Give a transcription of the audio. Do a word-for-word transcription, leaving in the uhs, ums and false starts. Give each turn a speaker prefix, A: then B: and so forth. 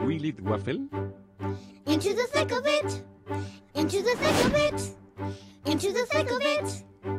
A: will it, Waffle?
B: Into the thick of it. Into the thick of it. Into the thick of it.